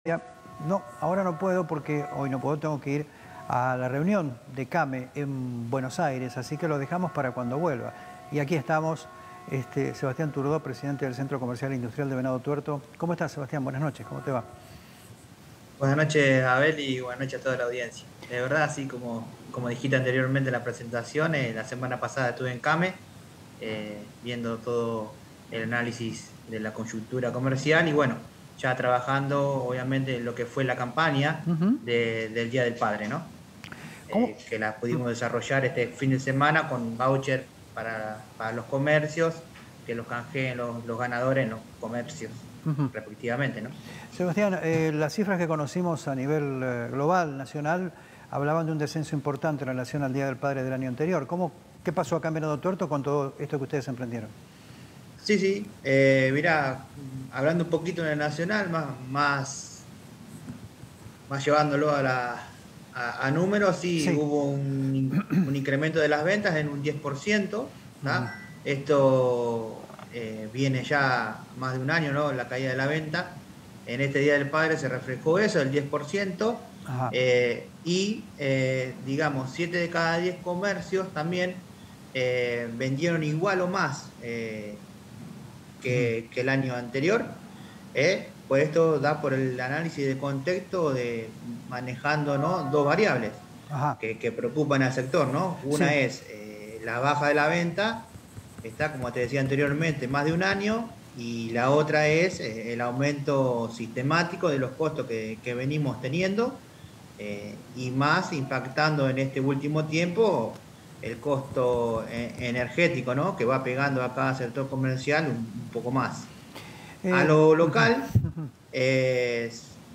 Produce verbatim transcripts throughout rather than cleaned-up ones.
No, ahora no puedo porque hoy no puedo, tengo que ir a la reunión de CAME en Buenos Aires, así que lo dejamos para cuando vuelva. Y aquí estamos, este, Sebastián Turdó, presidente del Centro Comercial e Industrial de Venado Tuerto. ¿Cómo estás, Sebastián? Buenas noches, ¿cómo te va? Buenas noches, Abel, y buenas noches a toda la audiencia. De verdad, así como, como dijiste anteriormente en la presentación, eh, la semana pasada estuve en CAME, eh, viendo todo el análisis de la coyuntura comercial y bueno, ya trabajando obviamente en lo que fue la campaña Uh-huh. de- del Día del Padre, ¿no? ¿Cómo? Eh, que la pudimos desarrollar este fin de semana con voucher para, para los comercios, que los canjeen los, los ganadores en los comercios, Uh-huh. respectivamente, ¿no? Sebastián, eh, las cifras que conocimos a nivel eh, global, nacional, hablaban de un descenso importante en relación al Día del Padre del año anterior. ¿Cómo, qué pasó acá en Venado Tuerto con todo esto que ustedes emprendieron? Sí, sí. Eh, mira, hablando un poquito en el nacional, más, más, más llevándolo a, la, a, a números, sí, Sí. hubo un, in- un incremento de las ventas en un diez por ciento. Uh-huh. ¿Tá? Esto eh, viene ya más de un año, ¿no? La caída de la venta. En este Día del Padre se reflejó eso, el diez por ciento. Ajá. eh, y, eh, digamos, siete de cada diez comercios también eh, vendieron igual o más. Eh, Uh-huh. que, que el año anterior. ¿eh? Pues esto da por el análisis de contexto de manejando, ¿no?, dos variables Ajá. que, que preocupan al sector, ¿no? Sí. Una es eh, la baja de la venta, está, como te decía anteriormente, más de un año, y la otra es eh, el aumento sistemático de los costos que, que venimos teniendo, eh, y más impactando en este último tiempo el costo eh, energético, ¿no?, que va pegando a cada sector comercial un, un poco más. A Eh, lo uh-huh. local eh,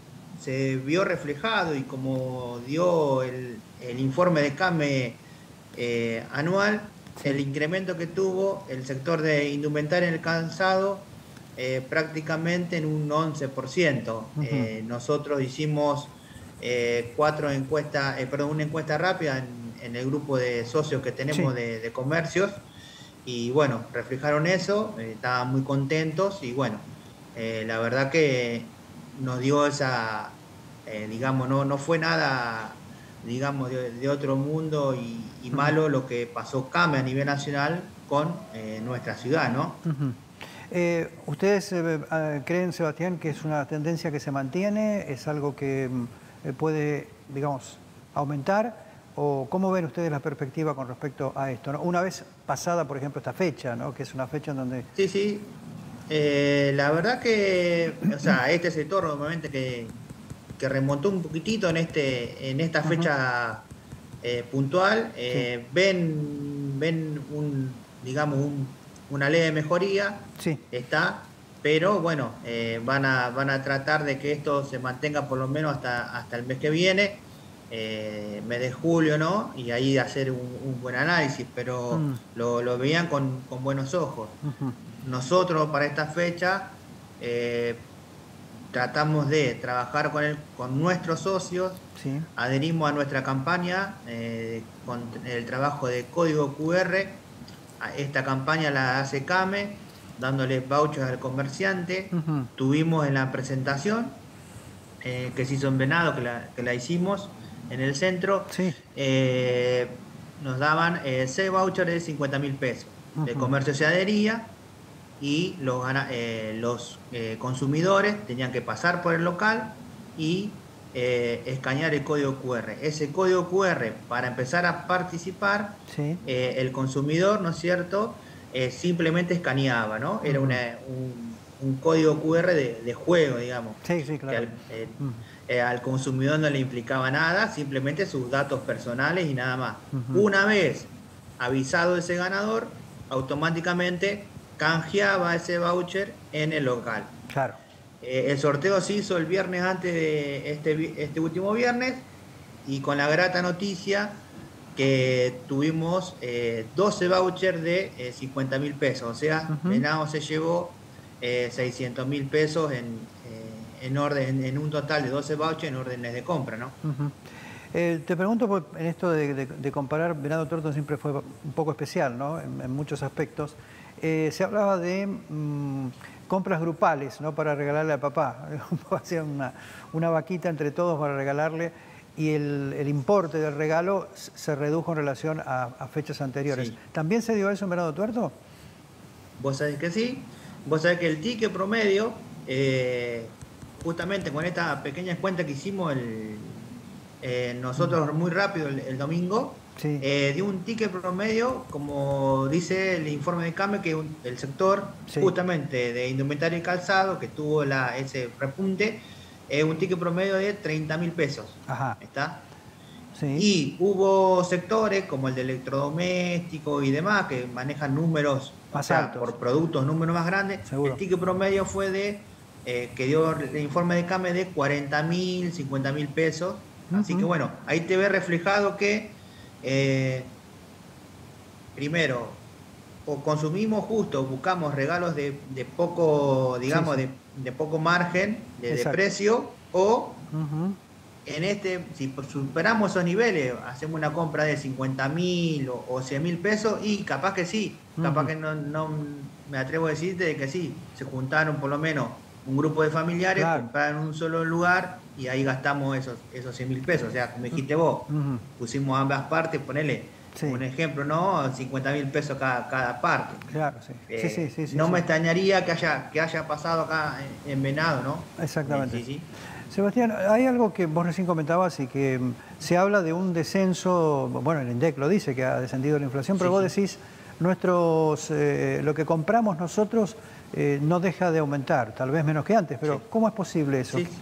se vio reflejado, y como dio el, el informe de CAME eh, anual, Sí. el incremento que tuvo el sector de indumentaria en el calzado eh, prácticamente en un once por ciento. Uh-huh. Eh, nosotros hicimos eh, cuatro encuestas, eh, perdón, una encuesta rápida en, en el grupo de socios que Sí. tenemos de, de comercios, y bueno, reflejaron eso, eh, estaban muy contentos, y bueno, eh, la verdad que nos dio esa, eh, digamos, no, no fue nada, digamos, de, de otro mundo, y, y Uh-huh. malo lo que pasó CAME a nivel nacional con eh, nuestra ciudad, ¿no? Uh-huh. Eh, ¿Ustedes eh, eh, creen, Sebastián, que es una tendencia que se mantiene? ¿Es algo que mm, eh, puede, digamos, aumentar? ¿O cómo ven ustedes la perspectiva con respecto a esto, ¿no? Una vez pasada, por ejemplo, esta fecha, ¿no?, que es una fecha en donde... Sí, sí. Eh, la verdad que, o sea, este sector normalmente que, que remontó un poquitito en este, en esta Uh-huh. fecha eh, puntual, Sí, eh, ven, ven un, digamos, un, una leve mejoría, sí. está, pero bueno, eh, van a, van a tratar de que esto se mantenga por lo menos hasta, hasta el mes que viene, eh, mes de julio, ¿no? Y ahí hacer un, un buen análisis, pero Mm. lo, lo veían con, con buenos ojos. Uh-huh. Nosotros para esta fecha eh, tratamos de trabajar con, el, con nuestros socios, Sí. adherimos a nuestra campaña eh, con el trabajo de código Q R. Esta campaña la hace CAME, dándole vouchers al comerciante. Uh-huh. Tuvimos en la presentación eh, que se hizo en Venado, que la, que la hicimos en el centro, Sí. eh, nos daban eh, seis vouchers de cincuenta mil pesos. El Uh-huh. comercio se adhería, y los, eh, los eh, consumidores tenían que pasar por el local y eh, escanear el código Q R. Ese código Q R, para empezar a participar, Sí. eh, el consumidor, ¿no es cierto?, eh, simplemente escaneaba, ¿no? Era Uh-huh. una, un, un código Q R de, de juego, digamos, Sí, sí, que claro. al, eh, Uh-huh. eh, al consumidor no le implicaba nada, simplemente sus datos personales y nada más. Uh-huh. Una vez avisado ese ganador, automáticamente canjeaba ese voucher en el local. Claro. Eh, el sorteo se hizo el viernes antes de este, este último viernes, y con la grata noticia que tuvimos eh, doce vouchers de eh, cincuenta mil pesos, o sea, Uh-huh. Venado se llevó eh, seiscientos mil pesos en, eh, en orden, en un total de doce vouchers en órdenes de compra, ¿no? Uh-huh. Eh, te pregunto, por, en esto de, de, de comparar, Venado Tuerto siempre fue un poco especial, ¿no?, en, en muchos aspectos. Eh, se hablaba de mmm, compras grupales, ¿no? Para regalarle a papá. Hacían una, una vaquita entre todos para regalarle y el, el importe del regalo se redujo en relación a, a fechas anteriores. Sí. ¿También se dio eso en Venado Tuerto? Vos sabés que sí. Vos sabés que el ticket promedio, eh, justamente con esta pequeña cuenta que hicimos el, eh, nosotros muy rápido el, el domingo, Sí. eh, dio un ticket promedio, como dice el informe de CAME, que un, el sector Sí. justamente de indumentaria y calzado, que tuvo la, ese repunte, eh, un ticket promedio de treinta mil pesos. Ajá. ¿Está? Sí. Y hubo sectores como el de electrodoméstico y demás que manejan números, Más o sea, altos. por productos, números más grandes. Seguro. El ticket promedio fue de, eh, que dio el informe de CAME de cuarenta mil, cincuenta mil pesos. Uh-huh. Así que bueno, ahí te ve reflejado que, eh, primero, o consumimos justo, buscamos regalos de, de poco, digamos, sí, sí. De, de poco margen de, de precio, o... Uh-huh. En este, si superamos esos niveles, hacemos una compra de cincuenta mil o, o cien mil pesos y capaz que sí, uh-huh. Capaz que no, no me atrevo a decirte de que sí, se juntaron por lo menos un grupo de familiares, claro. Compraron en un solo lugar y ahí gastamos esos, esos cien mil pesos. O sea, como dijiste vos, uh-huh. Pusimos ambas partes, ponele sí. Un ejemplo, ¿no? cincuenta mil pesos cada, cada parte. Claro, sí. Eh, sí, sí, sí no sí, me sí. extrañaría que haya, que haya pasado acá en, en Venado, ¿no? Exactamente. Sí, sí. Sebastián, hay algo que vos recién comentabas y que se habla de un descenso, bueno, el INDEC lo dice, que ha descendido la inflación, pero sí, vos sí. decís, nuestros, eh, lo que compramos nosotros eh, no deja de aumentar, tal vez menos que antes, pero sí. ¿Cómo es posible eso? Sí,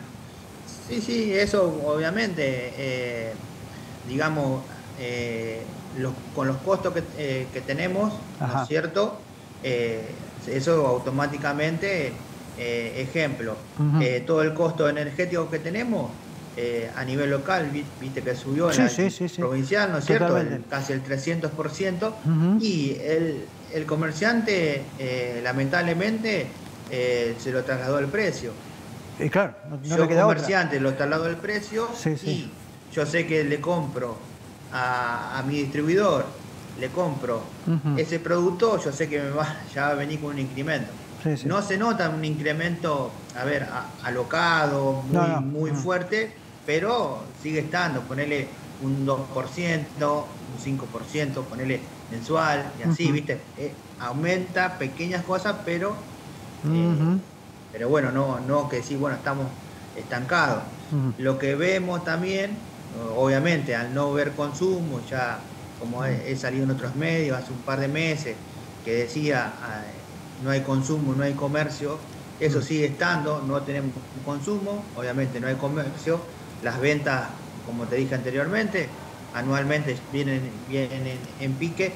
sí, sí eso obviamente, eh, digamos, eh, los, con los costos que, eh, que tenemos, Ajá. ¿No es cierto? Eh, eso automáticamente... Eh, ejemplo, uh-huh. eh, todo el costo energético que tenemos eh, a nivel local, viste que subió sí, en sí, la sí, sí. provincial, ¿no es cierto? El, casi el trescientos por ciento. Uh-huh. Y el, el comerciante, eh, lamentablemente, eh, se lo trasladó el precio. Y claro, no, no yo le queda comerciante otra. lo trasladó el precio sí, sí. Y yo sé que le compro a, a mi distribuidor, le compro uh-huh. ese producto, yo sé que me va, ya va a venir con un incremento. Sí, sí. No se nota un incremento, a ver, a, alocado, muy, no, no, muy no. fuerte, pero sigue estando, ponele un dos por ciento, un cinco por ciento, ponele mensual, y así, uh-huh. ¿Viste? Eh, aumenta pequeñas cosas, pero, uh-huh. eh, pero bueno, no, no que sí, bueno, estamos estancados. Uh-huh. Lo que vemos también, obviamente, al no ver consumo, ya como uh-huh. he, he salido en otros medios hace un par de meses, que decía... Eh, no hay consumo, no hay comercio, eso sigue estando, no tenemos consumo, obviamente no hay comercio, las ventas, como te dije anteriormente, anualmente vienen, vienen en, en pique,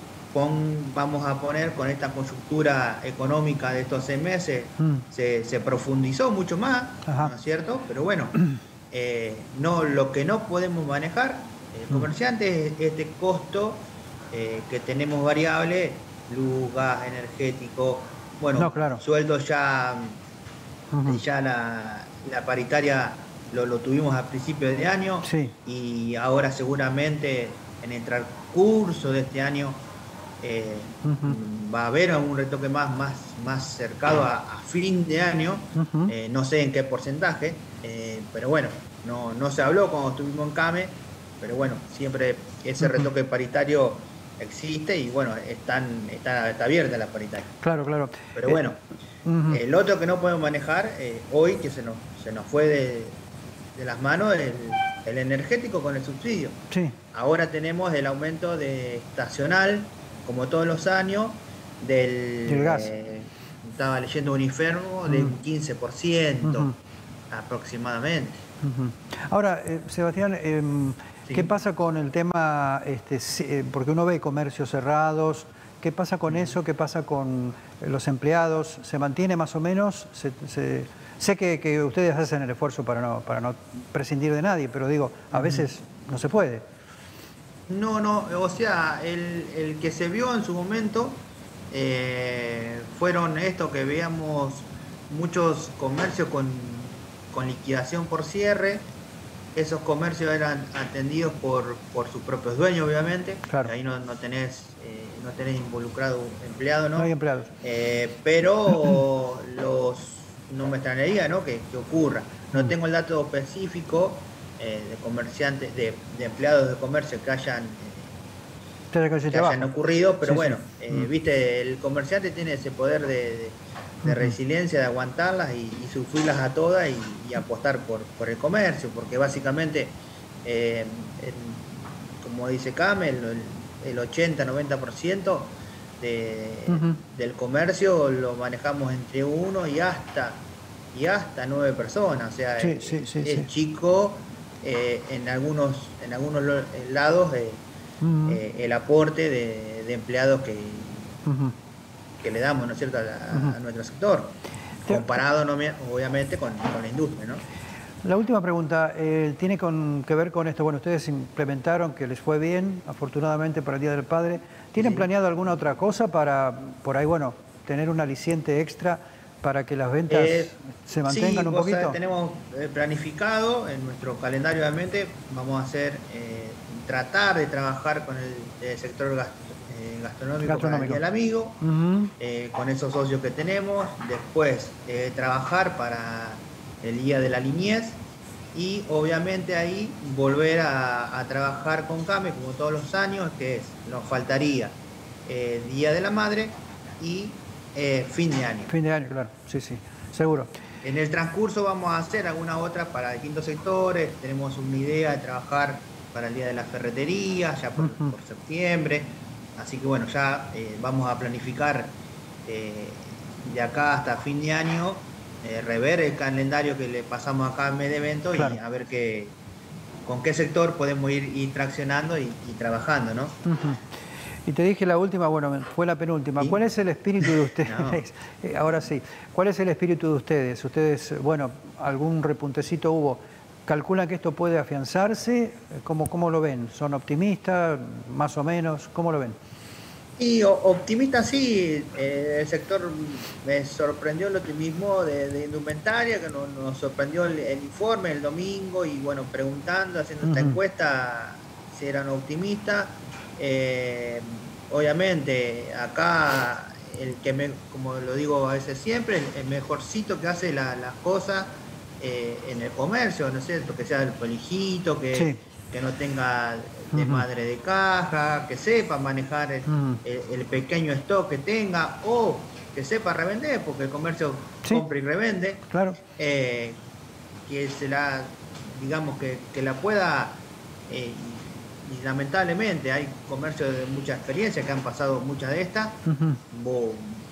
Pon, vamos a poner con esta coyuntura económica de estos seis meses, mm. se, se profundizó mucho más, Ajá. ¿No es cierto? Pero bueno, eh, no, lo que no podemos manejar, el comerciante, es este costo eh, que tenemos variable, luz, gas, energético, bueno, no, claro. Sueldos ya, uh-huh. ya la, la paritaria lo, lo tuvimos a principios de año sí. Y ahora seguramente en el transcurso de este año eh, uh-huh. va a haber un retoque más, más, más cercano a, a fin de año, uh-huh. eh, no sé en qué porcentaje, eh, pero bueno, no, no se habló cuando estuvimos en CAME, pero bueno, siempre ese uh-huh. retoque paritario existe y bueno, están, está, está abierta la paritaria. Claro, claro. Pero bueno, eh, uh-huh. el otro que no podemos manejar eh, hoy, que se nos, se nos fue de, de las manos, el, el energético con el subsidio. Sí. Ahora tenemos el aumento de estacional, como todos los años, del... El gas. Eh, estaba leyendo un inferno uh-huh. del quince por ciento uh-huh. aproximadamente. Uh-huh. Ahora, eh, Sebastián... Eh, Sí. ¿Qué pasa con el tema, este, porque uno ve comercios cerrados, qué pasa con eso, qué pasa con los empleados? ¿Se mantiene más o menos? Se, se, sé que, que ustedes hacen el esfuerzo para no, para no prescindir de nadie, pero digo, a veces no se puede. No, no, o sea, el, el que se vio en su momento eh, fueron esto que veíamos muchos comercios con, con liquidación por cierre. Esos comercios eran atendidos por, por sus propios dueños, obviamente. Claro. Ahí no, no tenés, eh, no tenés involucrado empleado, ¿no? No hay empleados. Eh, pero los, no me extrañaría, ¿no? Que, que ocurra. No Mm. tengo el dato específico eh, de comerciantes, de, de empleados de comercio que hayan, eh, Tiene que hacer que hayan trabajo. ocurrido, pero Sí, bueno, sí. eh, Mm. viste, el comerciante tiene ese poder de, de- de Ujú. resiliencia, de aguantarlas y, y sufrirlas a todas y, y apostar por, por el comercio, porque básicamente, eh, en- como dice Camel, el, el ochenta noventa por ciento de, Ujú. del comercio lo manejamos entre uno y hasta, y hasta nueve personas, o sea, Sí, es, sí, sí, es sí. chico eh, en algunos, en algunos lo- lados. Eh, Ujú. eh, el aporte de, de empleados que, Ujú. que le damos, ¿no es cierto?, a, la- Ujú. a nuestro sector, Te- comparado no, obviamente con, con la industria, ¿no? La última pregunta eh, tiene con, que ver con esto. Bueno, ustedes implementaron que les fue bien, afortunadamente, para el Día del Padre. Sí, ¿Tienen sí. planeado alguna otra cosa para, por ahí, bueno, tener un aliciente extra para que las ventas Eh, se sí, mantengan un vos sabés, poquito? tenemos eh, planificado en nuestro calendario, obviamente, vamos a hacer, eh, tratar de trabajar con el, el sector gas- eh, gastronómico para el Gastronómico. Día del Amigo, Ujú. eh, con esos socios que tenemos, después eh, trabajar para el Día de la Niñez y obviamente ahí volver a, a trabajar con CAME como todos los años, que es, nos faltaría eh, Día de la Madre y eh, fin de año. Fin de año, claro. Sí, sí, seguro. En el transcurso vamos a hacer alguna otra para distintos sectores, tenemos una idea de trabajar para el Día de la Ferretería, ya por, Ujú. por septiembre, así que bueno, ya eh, vamos a planificar eh, de acá hasta fin de año, eh, rever el calendario que le pasamos acá en mes de evento y Claro. a ver qué, con qué sector podemos ir, ir traccionando y, y trabajando, ¿no? Ujú. Y te dije la última, bueno, fue la penúltima. ¿Sí? ¿Cuál es el espíritu de No. ustedes? Eh, Ahora sí, ¿cuál es el espíritu de ustedes? Ustedes, bueno, algún repuntecito hubo. ¿Calculan que esto puede afianzarse? ¿Cómo, cómo lo ven? ¿Son optimistas? ¿Más o menos? ¿Cómo lo ven? Y o- optimista sí, eh, el sector me sorprendió el optimismo de, de indumentaria, que nos, nos sorprendió el, el informe el domingo y bueno, preguntando, haciendo esta Ujú. encuesta si eran optimistas. Eh, obviamente acá el que me, como lo digo a veces siempre, el, el mejorcito que hace la- las cosas eh, en el comercio, ¿no es cierto? Que sea el polijito, que, Sí. que no tenga de Ujú. madre de caja, que sepa manejar el, Ujú. el- el pequeño stock que tenga o que sepa revender, porque el comercio Sí, compra y revende, claro. eh, que se la, digamos, que, que la pueda, eh, y, y lamentablemente hay comercios de mucha experiencia que han pasado muchas de estas, Ujú. vos,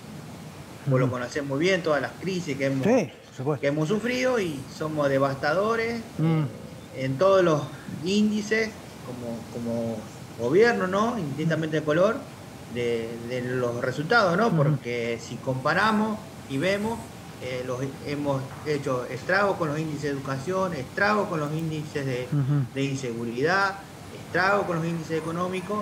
vos lo Ujú. conocés muy bien, todas las crisis que hemos, Sí, por que supuesto. hemos sufrido y somos devastadores Mm. eh, en todos los índices como, como gobierno, ¿no? Indistintamente de color, de, de los resultados, ¿no? Ujú. Porque si comparamos y vemos, eh, los, hemos hecho estragos con los índices de educación, estragos con los índices de, Ujú. de inseguridad, estragos con los índices económicos.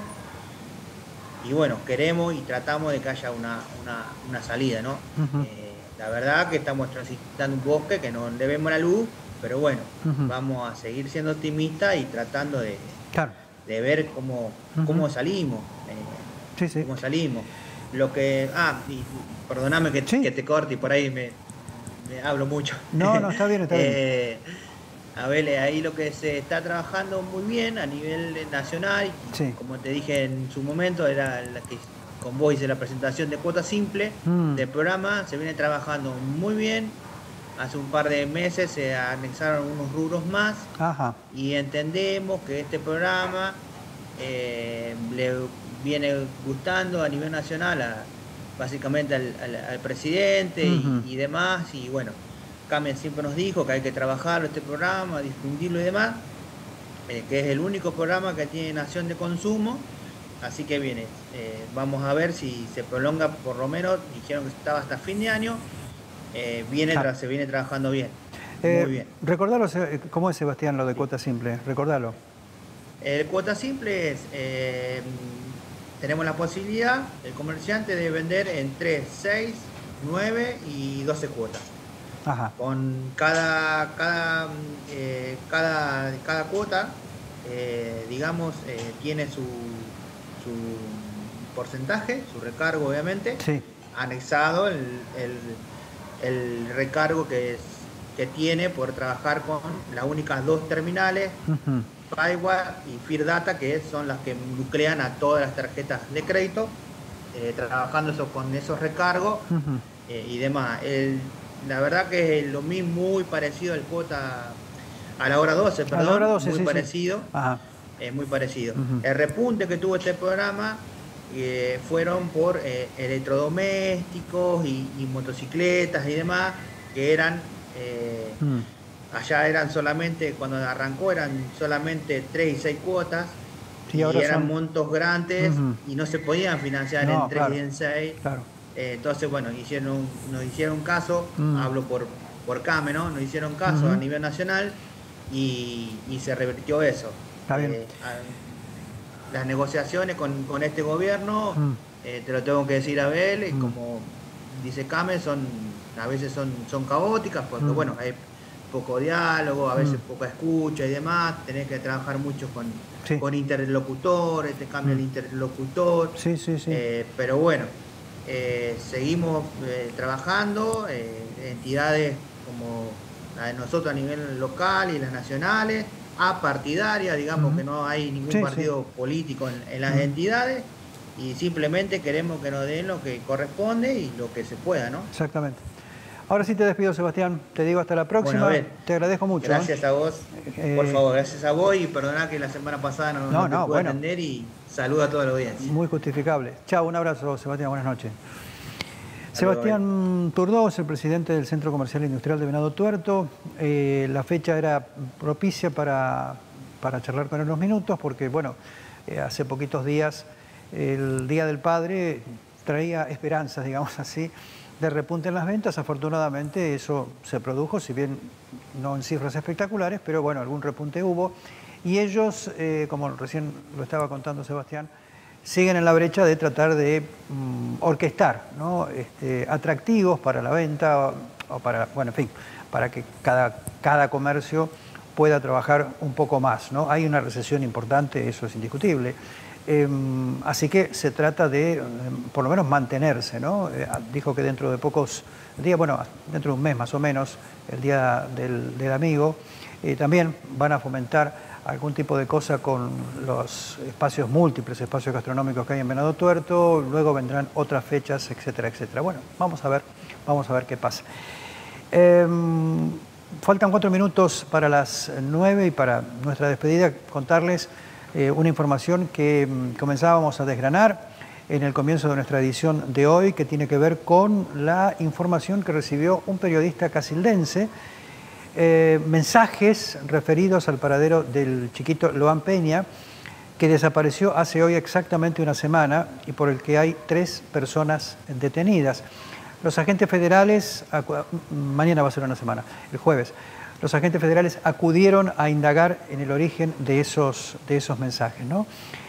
Y bueno, queremos y tratamos de que haya una, una, una salida, ¿no? Ujú. Eh, la verdad que estamos transitando un bosque que no le vemos la luz, pero bueno, Ujú. vamos a seguir siendo optimistas y tratando de, Claro. de ver cómo, Ujú. cómo salimos. eh, Sí, sí. cómo salimos. Lo que. Ah, y perdóname que, Sí. que te corte y por ahí me, me hablo mucho. No, no, está bien, está bien. Eh, a ver, eh, ahí lo que se está trabajando muy bien a nivel nacional, Sí. como te dije en su momento, era la que con vos hice la presentación de cuota simple Mm. del programa, se viene trabajando muy bien. Hace un par de meses se anexaron unos rubros más Ajá. y entendemos que este programa eh, le viene gustando a nivel nacional a, básicamente al, al, al presidente Ujú. y, y demás, y bueno, Carmen siempre nos dijo que hay que trabajarlo este programa, difundirlo y demás, eh, que es el único programa que tiene Nación de Consumo, así que viene, eh, vamos a ver si se prolonga por lo menos, dijeron que estaba hasta fin de año, eh, viene Ah. tra- se viene trabajando bien, Eh, muy bien. recordalo, eh, ¿cómo es, Sebastián, lo de cuota simple? Recordalo. El cuota simple es, eh, tenemos la posibilidad, el comerciante de vender en tres, seis, nueve y doce cuotas. Ajá. Con cada, cada, eh, cada, cada cuota, eh, digamos, eh, tiene su, su, porcentaje, su recargo obviamente, sí. anexado el, el, el recargo que, es, que tiene por trabajar con las únicas dos terminales, uh-huh. Payware y Firdata, que son las que nuclean a todas las tarjetas de crédito, eh, trabajando eso, con esos recargos uh-huh. eh, y demás. El, la verdad que es lo mismo, muy parecido al cuota, a la hora doce, perdón, a la hora doce, muy sí, parecido, sí. Ajá. Eh, muy parecido. Uh-huh. El repunte que tuvo este programa eh, fueron por eh, electrodomésticos y, y motocicletas y demás, que eran... Eh, uh-huh. Allá eran solamente, cuando arrancó eran solamente tres y seis cuotas, sí, y eran son... montos grandes uh-huh. y no se podían financiar no, en tres claro, y en seis. Claro. Eh, entonces, bueno, hicieron, nos hicieron caso, uh-huh. hablo por, por CAME, ¿no? Nos hicieron caso uh-huh. a nivel nacional y, y se revirtió eso. Está bien. Eh, a, las negociaciones con, con este gobierno, uh-huh. eh, te lo tengo que decir, Abel, uh-huh. como dice CAME, son, a veces son, son caóticas, porque uh-huh. bueno, hay poco diálogo, a veces mm. poca escucha y demás, tenés que trabajar mucho con, sí. con interlocutores, te cambia mm. el interlocutor, sí, sí, sí. Eh, pero bueno, eh, seguimos eh, trabajando, eh, entidades como la de nosotros a nivel local y las nacionales, apartidaria, digamos mm. que no hay ningún sí, partido sí. político en, en las mm. entidades, y simplemente queremos que nos den lo que corresponde y lo que se pueda, ¿no? Exactamente. Ahora sí te despido, Sebastián. Te digo hasta la próxima. Bueno, te agradezco mucho. Gracias ¿eh? a vos. Eh, Por favor, gracias a vos y perdoná que la semana pasada no, no, no te no, pude bueno. atender y saludo a toda la audiencia. Muy justificable. Chao, un abrazo, Sebastián. Buenas noches. Hasta Sebastián luego. Turdó es el presidente del Centro Comercial e Industrial de Venado Tuerto. Eh, la fecha era propicia para, para charlar con él unos minutos porque, bueno, eh, hace poquitos días, el Día del Padre traía esperanzas, digamos así, de repunte en las ventas. Afortunadamente eso se produjo, si bien no en cifras espectaculares, pero bueno, algún repunte hubo. Y ellos, eh, como recién lo estaba contando Sebastián, siguen en la brecha de tratar de um, orquestar, ¿no? este, atractivos para la venta o, o para, bueno, en fin, para que cada, cada comercio pueda trabajar un poco más, ¿no? Hay una recesión importante, eso es indiscutible. Eh, así que se trata de, eh, por lo menos, mantenerse, ¿no? Eh, dijo que dentro de pocos días, bueno, dentro de un mes más o menos, el Día del, del Amigo, eh, también van a fomentar algún tipo de cosa con los espacios múltiples, espacios gastronómicos que hay en Venado Tuerto, luego vendrán otras fechas, etcétera, etcétera. Bueno, vamos a ver, vamos a ver qué pasa. Eh, faltan cuatro minutos para las nueve y para nuestra despedida contarles Eh, una información que mm, comenzábamos a desgranar en el comienzo de nuestra edición de hoy, que tiene que ver con la información que recibió un periodista casildense, eh, mensajes referidos al paradero del chiquito Loan Peña, que desapareció hace hoy exactamente una semana y por el que hay tres personas detenidas. Los agentes federales, mañana va a ser una semana, el jueves, los agentes federales acudieron a indagar en el origen de esos, de esos mensajes, ¿no?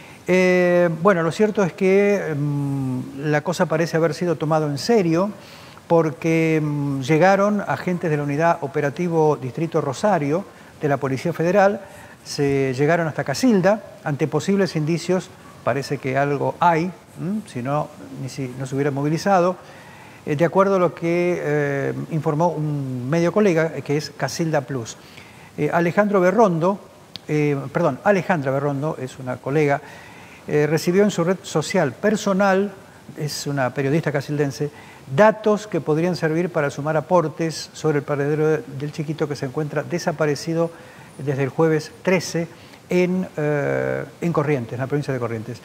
Eh, bueno, lo cierto es que mmm, la cosa parece haber sido tomado en serio porque mmm, llegaron agentes de la Unidad Operativo Distrito Rosario de la Policía Federal, se llegaron hasta Casilda, ante posibles indicios, parece que algo hay, ¿m? si no, ni si no se hubiera movilizado, de acuerdo a lo que eh, informó un medio colega, que es Casilda Plus. Eh, Alejandro Berrondo, eh, perdón, Alejandra Berrondo, es una colega, eh, recibió en su red social personal, es una periodista casildense, datos que podrían servir para sumar aportes sobre el paradero del chiquito que se encuentra desaparecido desde el jueves trece en, eh, en Corrientes, en la provincia de Corrientes.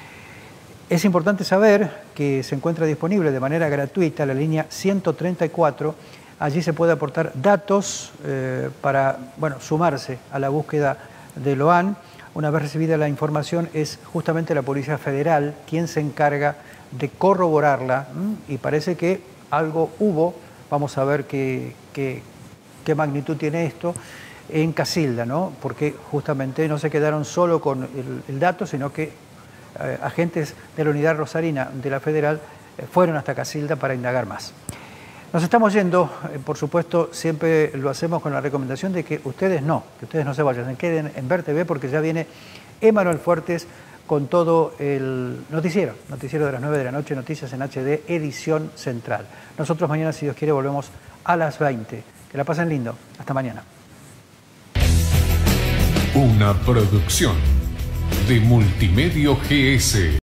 Es importante saber que se encuentra disponible de manera gratuita la línea ciento treinta y cuatro. Allí se puede aportar datos eh, para bueno, sumarse a la búsqueda de Loan. Una vez recibida la información, es justamente la Policía Federal quien se encarga de corroborarla, ¿m? Y parece que algo hubo. Vamos a ver qué, qué, qué magnitud tiene esto en Casilda, ¿no? Porque justamente no se quedaron solo con el, el dato, sino que Eh, agentes de la unidad rosarina de la Federal eh, fueron hasta Casilda para indagar más. Nos estamos yendo, eh, por supuesto, siempre lo hacemos con la recomendación de que ustedes no, que ustedes no se vayan, se queden en Ver T V porque ya viene Emanuel Fuertes con todo el noticiero, noticiero de las nueve de la noche, Noticias en H D, edición central. Nosotros mañana, si Dios quiere, volvemos a las veinte. Que la pasen lindo. Hasta mañana. Una producción de Multimedio G S.